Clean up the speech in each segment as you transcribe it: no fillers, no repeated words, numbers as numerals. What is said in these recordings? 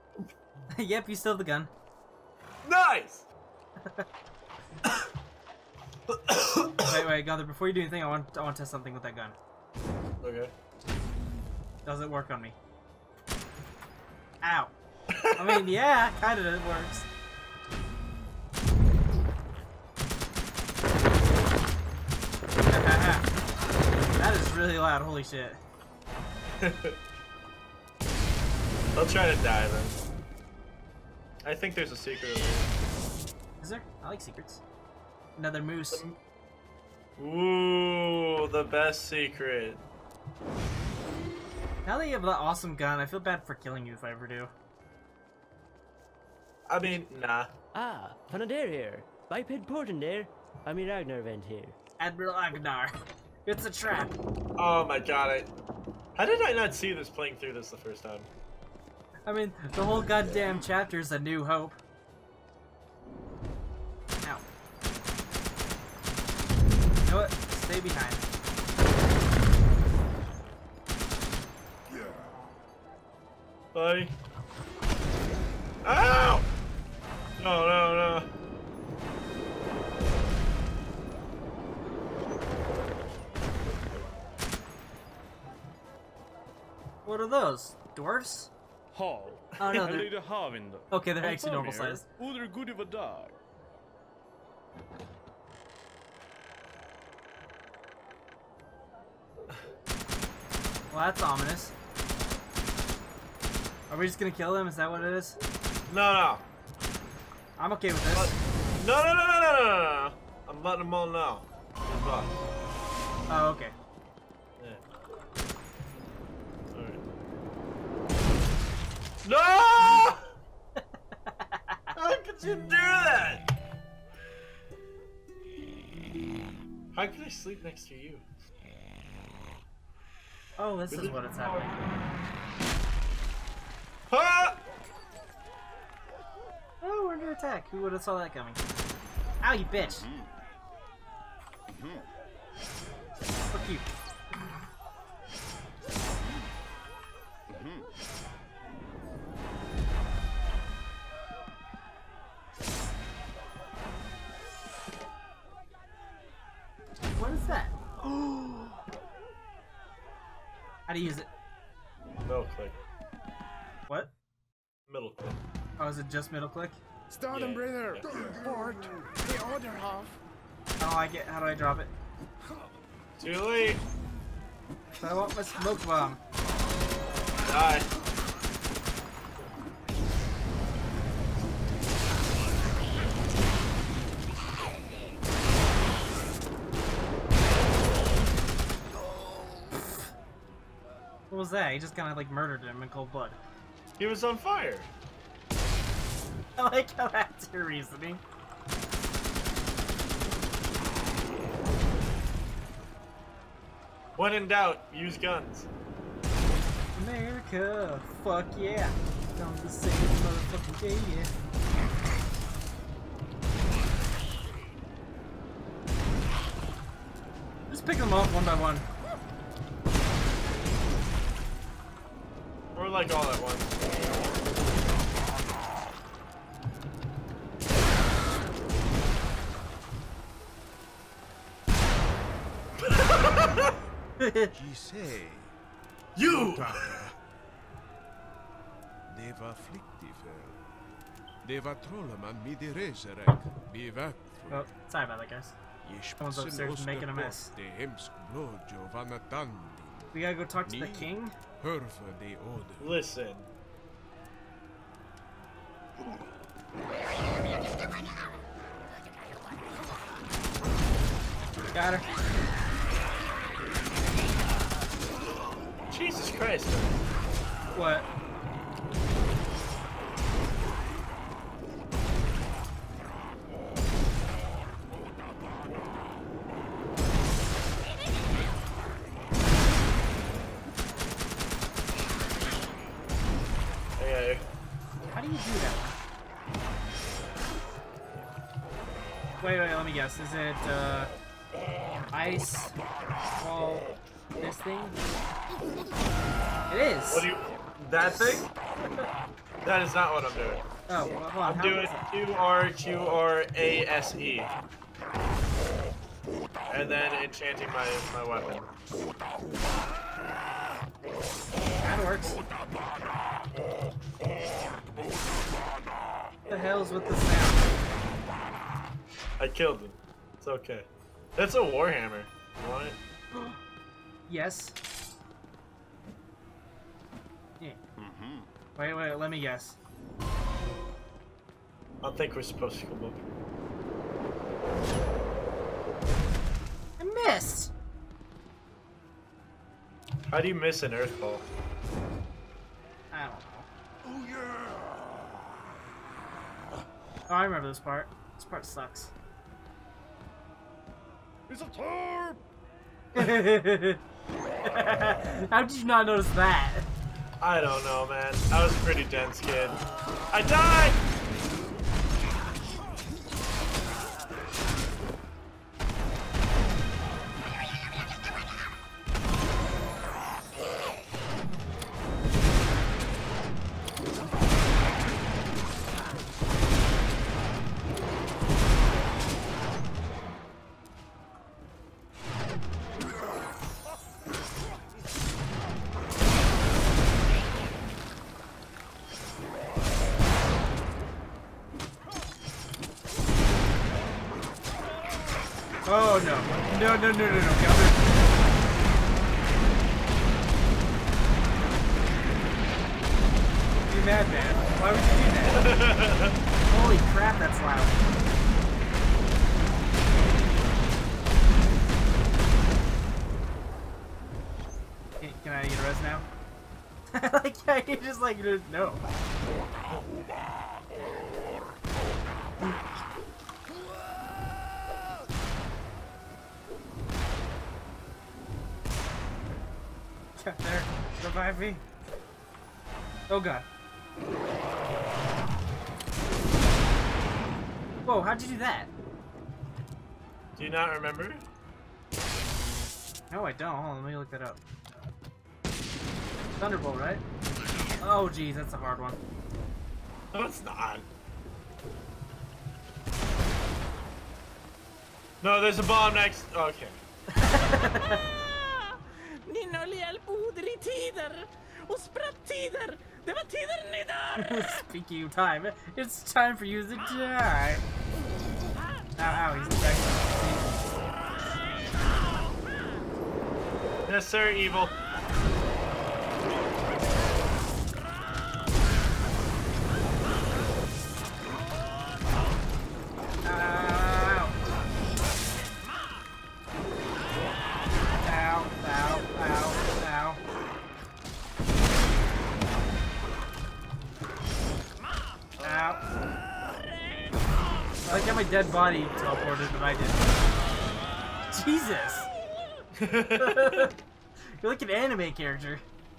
Yep, you still have the gun. Nice! Wait, Gunther, before you do anything, I want to test something with that gun. Okay. Does it work on me? Ow. I mean, yeah, kinda it works. That is really loud, holy shit. I'll try to die then. I think there's a secret over here. Is there? I like secrets. Another moose. Ooh, the best secret. Now that you have that awesome gun, I feel bad for killing you if I ever do. I mean, nah. Ah, Fanadir here. Biped Portender. I'm Ragnar Vent here. Admiral Agnar. It's a trap. Oh my god, how did I not see this playing through this the first time? I mean, the whole goddamn chapter's A New Hope. Ow. You know what? Stay behind. Buddy. Ow! No, no, no. What are those? Dwarfs? Hall. Oh no, they're... Lady Harvind. Okay, they're actually normal sized. Other good of a dog. Well, that's ominous. Are we just gonna kill them? Is that what it is? No, no. I'm okay with this. No, no, no, no, no, no, no. I'm letting them all know. Goodbye. Oh, okay. Yeah. Alright. No! How could you do that? How could I sleep next to you? Oh, this is what it's happening. Ah! Oh, we're under attack. Who would have saw that coming? Ow, you bitch! Fuck you. What is that? How do you use it? Middle click. What? Middle click. Oh, is it just middle click? Stardom port, the other half. Oh, I get. How do I drop it? Too late. I want my smoke bomb. Die. What was that? He just kind of like murdered him in cold blood. He was on fire. I like how that's your reasoning. When in doubt, use guns. America, fuck yeah. Down the same motherfucking day, yeah. Just pick them off one by one. Or like all at once. Qui say? You! Det var flyktigför. Det var trollman med det reserek. Bivakt. Oh, sorry about that, guys. Someone's upstairs making a mess. Det hemsk blod Jovanatandi. We gotta go talk to the king? Hörför det order. Listen. Got her. Jesus Christ. What? Hey, How do you do that? Wait, let me guess. Is it, ice, wall, this thing? It is! what do you... That thing? That is not what I'm doing. Oh, well, hold on. I'm doing QRQRASE. And then enchanting my weapon. That works. What the hell's with the sound? I killed him. It's okay. That's a Warhammer. You want it? Yes. Yeah. Wait, let me guess. I think we're supposed to come up. I missed! How do you miss an earth ball? I don't know. Oh, yeah! Oh, I remember this part. This part sucks. It's a turp! How did you not notice that? I don't know, man. I was a pretty dense kid. I died! Oh no. No. Get you mad, man? Why would you do that? Holy crap, that's loud. Can I get a res now? Like, I just like, no. Get there. Revive me. Oh god. Whoa, how'd you do that? Do you not remember? No, I don't. Hold on, let me look that up. Thunderbolt, right? Oh, geez, that's a hard one. No, it's not. No, there's a bomb next. Okay. Speaking of time, it's time for you to die. Ow, he's back. Yes, sir, evil. I like how my dead body teleported, but I didn't. Jesus! You're like an anime character.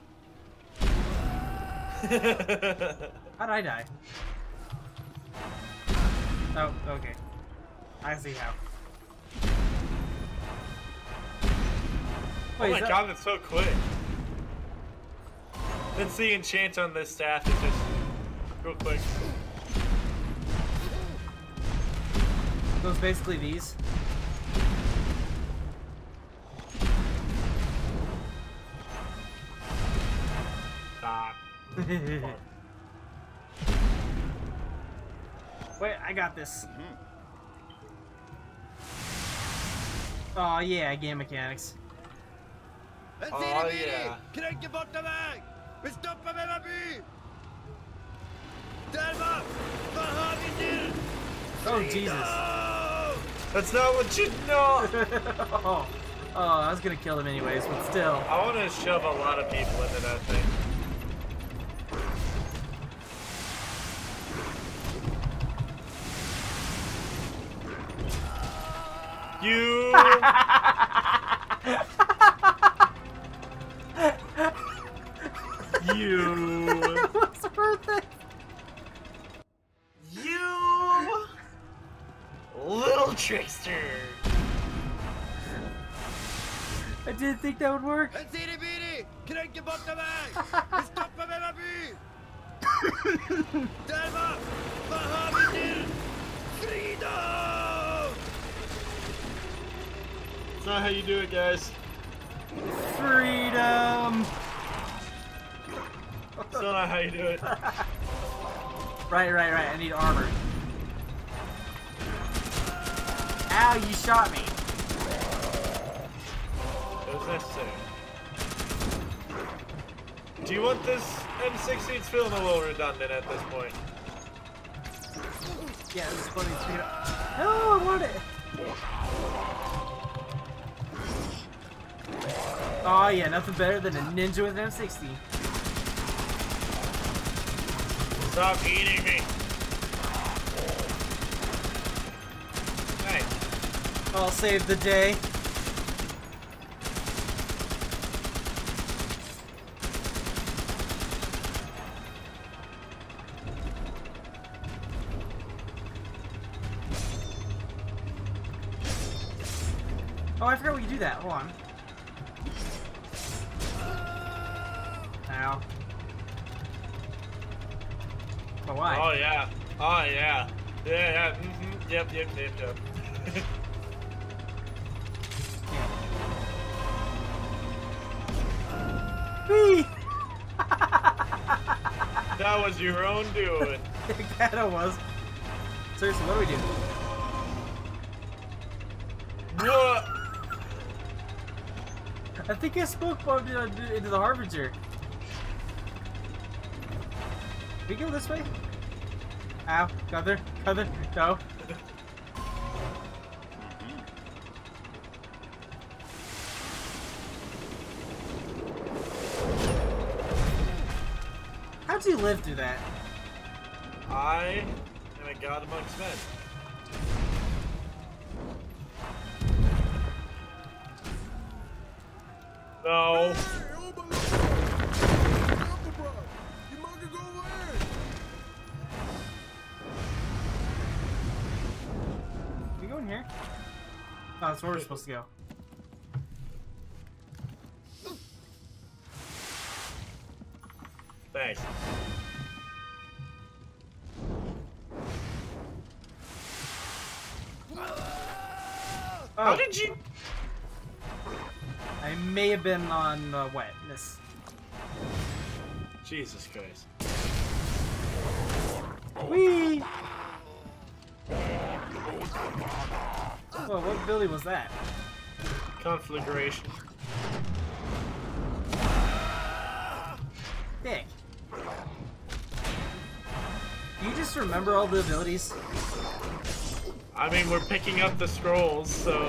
How'd I die? Oh, okay. I see how. Wait, oh my god, that's so quick. Let's see enchant on this staff. It's just real quick. So it's basically these. Stop. Wait, I got this. Oh yeah, game mechanics. Oh yeah. Kränker borta väg! Vi stoppar med by! Där va! Vad har vi nu? Oh Jesus. That's not what you know! Oh, I was gonna kill him anyways, but still. I want to shove a lot of people into that thing. You! You! What's worth it? You! Little trickster! I didn't think that would work. En CDBD! Kränker borta väg! Vi stoppar med by! not how you do it, guys. Freedom! Still not how you do it. Right. I need armor. Ow, you shot me. It was necessary. Do you want this M16? It's feeling a little redundant at this point. Yeah, this is funny. No, I want it. Oh yeah, nothing better than a ninja with an M60. Stop eating me. Nice. I'll save the day. Oh, I forgot we could do that. Hold on. Ow. But why? Oh yeah. Oh yeah. Yeah. Yep. Whee! That was your own doing. It kinda was. Seriously, what do we do? What? I think I spoke bombed into the Harbinger. We go this way? Ow, Gunther, no. How'd you live through that? I am a god amongst men. No. Can we go in here? Oh, that's where we're supposed to go. Thanks. How Oh, did you? I may have been on wetness. Jesus Christ. Whee! Whoa, what building was that? Conflagration. Dick. Do you just remember all the abilities? I mean, we're picking up the scrolls, so.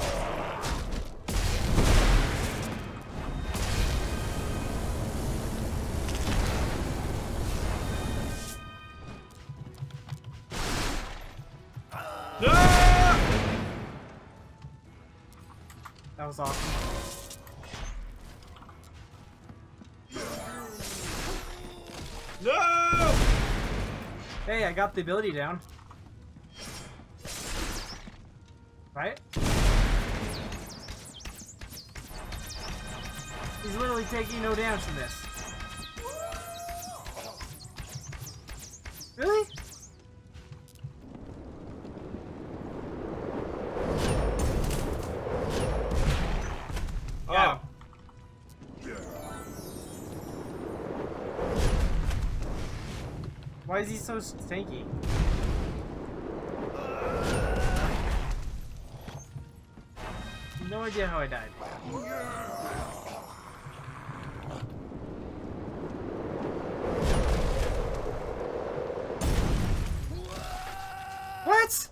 Ah! That was awesome. No! Hey, I got the ability down. Right? He's literally taking no damage from this. Really? Oh. Why is he so tanky? No idea how I died. What?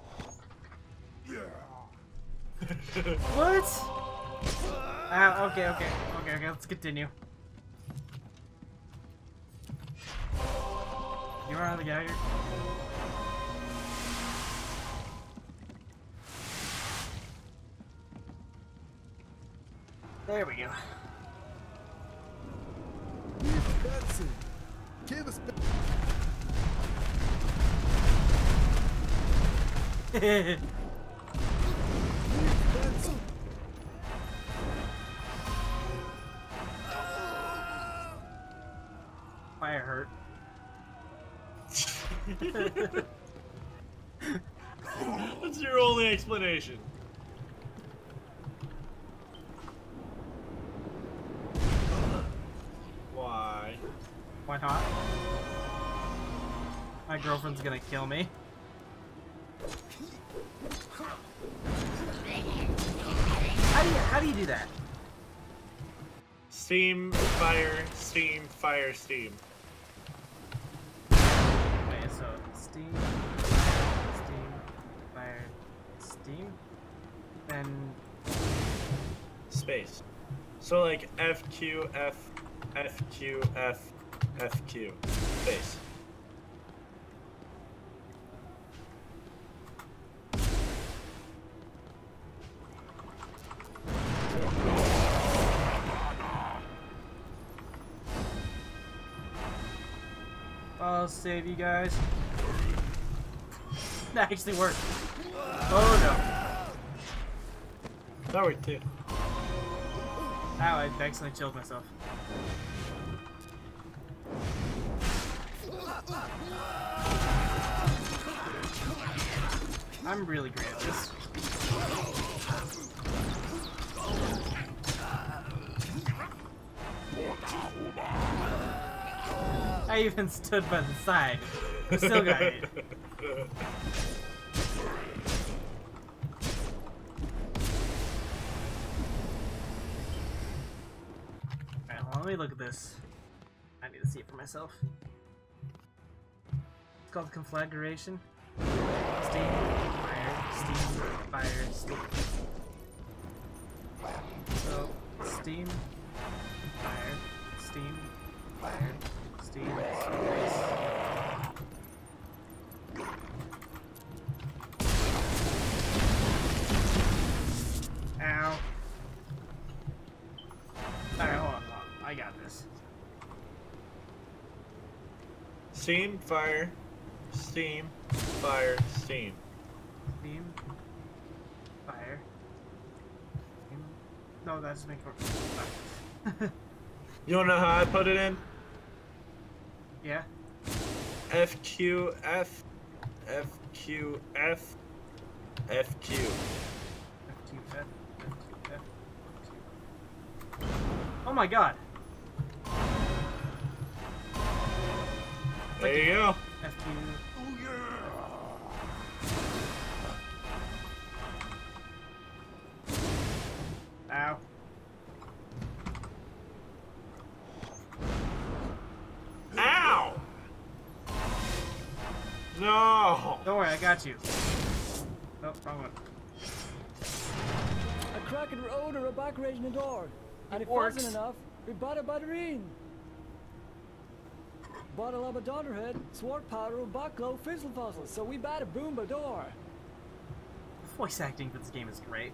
What? Okay, let's continue. You are the guy here? There we go. Benson, give us Benson. Fire hurt. That's your only explanation. Why not? My girlfriend's gonna kill me. How do you do that? Steam, fire, steam, fire, steam. Okay, so steam, fire, steam, then Space. So like F, Q, F, F, Q, F, F, Q. Space. I'll save you guys. That actually worked. Oh no. That worked too. Ow, I accidentally chilled myself. I'm really great at this. I even stood by the side. I still got hit. Alright, well, let me look at this. I need to see it for myself. It's called conflagration. Steam, fire, steam. So, steam, fire, steam, fire, steam, space. Ow. Alright, hold on. I got this. Steam, fire, steam, fire, steam. Steam, fire, steam. No, that's making more. You wanna know how I put it in? Yeah. F, Q, F, F, Q, F, F, Q. F2, F, F2, F, F2. Oh my god. There you go. F2. Ow. Ow! No! Don't worry, I got you. Oh, wrong one. A cracking road or a back rage in the door. And if it Works. wasn't enough, we bought a batterine. Bottle of a Donnerhead, sword powder, and backlow fizzle fuzzle. So we bought a boom a door. Voice acting for this game is great.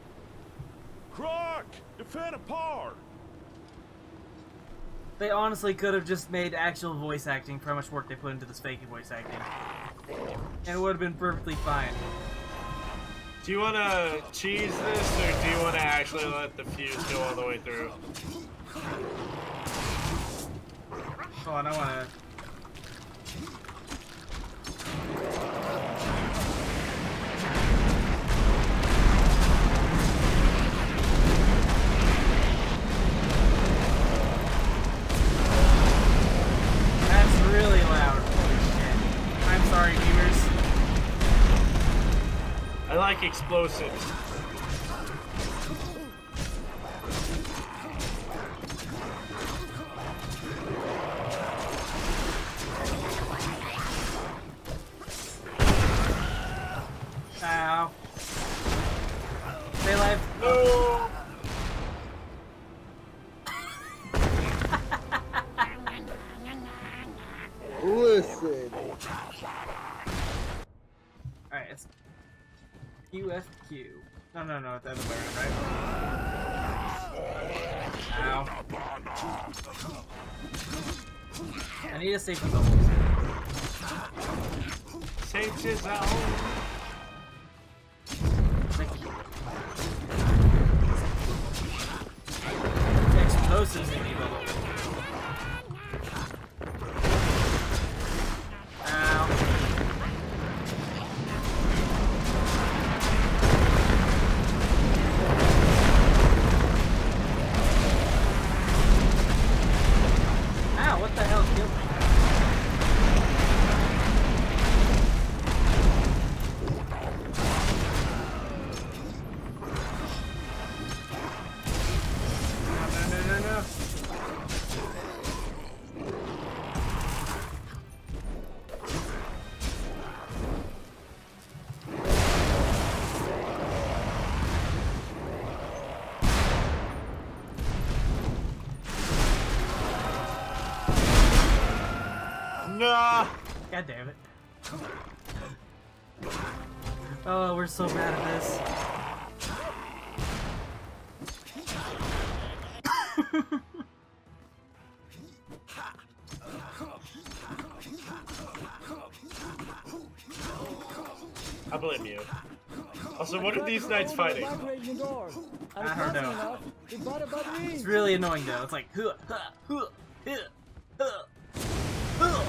Croc! Defend a par! They honestly could have just made actual voice acting for how much work they put into this fake voice acting. And it would have been perfectly fine. Do you wanna cheese this, or do you wanna actually let the fuse go all the way through? Hold on, I wanna... That's really loud. Holy shit. I'm sorry, viewers. I like explosives. Ow. Stay alive. No! Listen. Alright, it's UFQ. No, the other way around, right? Ow. I need to save the bubbles. Safe is out. Explosives in me, bubble. Ow. Ow, what the hell killed me? Ah! God damn it. Oh, we're so bad at this. I blame you. Also, what are these knights fighting? I don't know. It's really annoying though. It's like huh, huh, huh, huh, huh, huh.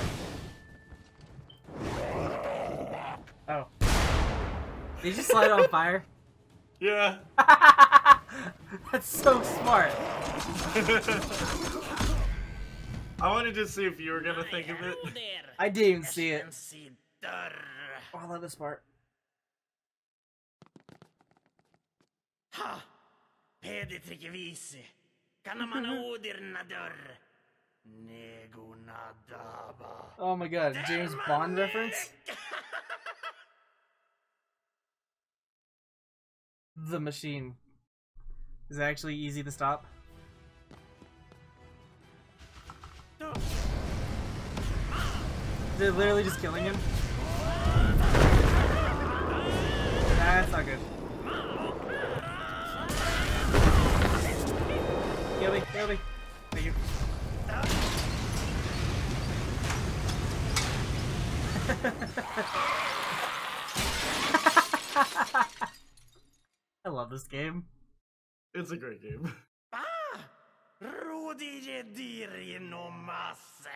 Oh. Did you just slide on fire? Yeah. That's so smart. I wanted to see if you were gonna think of it. I didn't even see it. Oh, I love this part. Ha! Peditrick vise. Kanamana odirna dörr. Negunadaba. Oh my god, James Bond reference? The machine is actually easy to stop. They're literally just killing him. That's not good. Kill me, kill me. Thank you. I love this game. It's a great game. Ah! Rudi dir no masse.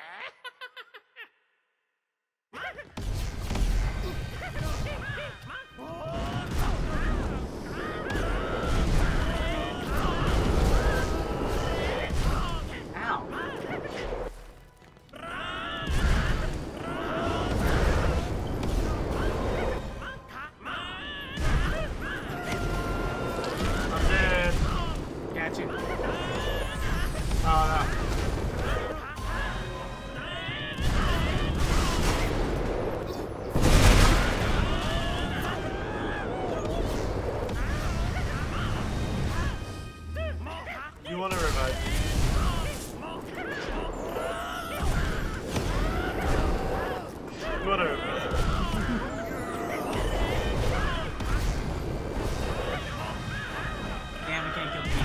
I'm dead. Got you. Oh no. You want to revive me? You want to revive me? Damn, we can't kill the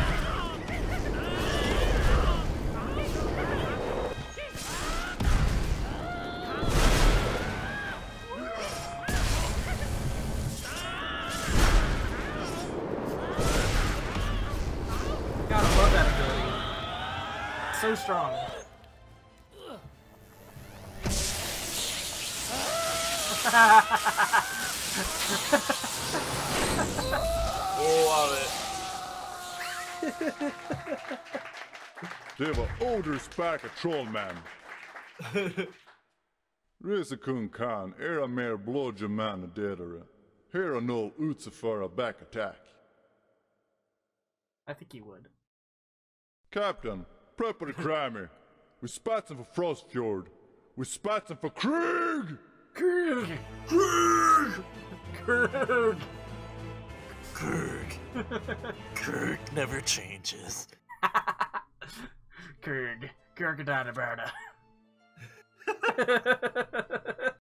God, I love that ability. So strong. Love Det var Odersparka Trollman. Resekung Khan, era mer blodgeman dödare. Här är noll utföra back attack. I think he would. Captain, prepare the Kramer. We spatsen for Frostfjord. We spatsen for Krieg! Krug! Kirk! Kirk. Kirk never changes. Krug. Kurgadana Berta.